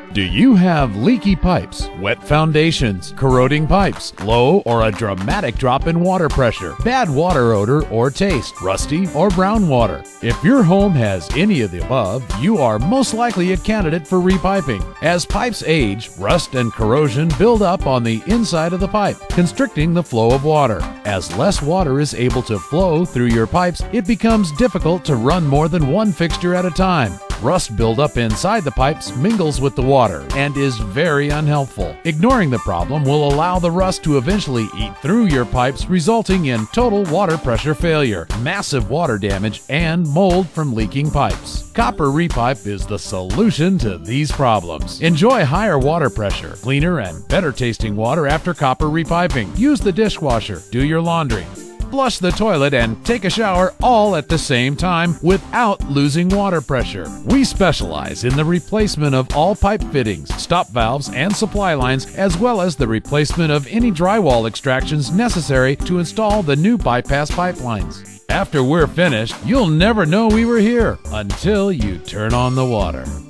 Do you have leaky pipes, wet foundations, corroding pipes, low or a dramatic drop in water pressure, bad water odor or taste, rusty or brown water? If your home has any of the above, you are most likely a candidate for repiping. As pipes age, rust and corrosion build up on the inside of the pipe, constricting the flow of water. As less water is able to flow through your pipes, it becomes difficult to run more than one fixture at a time. Rust buildup inside the pipes mingles with the water and is very unhelpful. Ignoring the problem will allow the rust to eventually eat through your pipes, resulting in total water pressure failure, massive water damage, and mold from leaking pipes. Copper Repipe is the solution to these problems. Enjoy higher water pressure, cleaner and better tasting water after copper repiping. Use the dishwasher, do your laundry, flush the toilet, and take a shower all at the same time without losing water pressure. We specialize in the replacement of all pipe fittings, stop valves, and supply lines, as well as the replacement of any drywall extractions necessary to install the new bypass pipelines. After we're finished, you'll never know we were here until you turn on the water.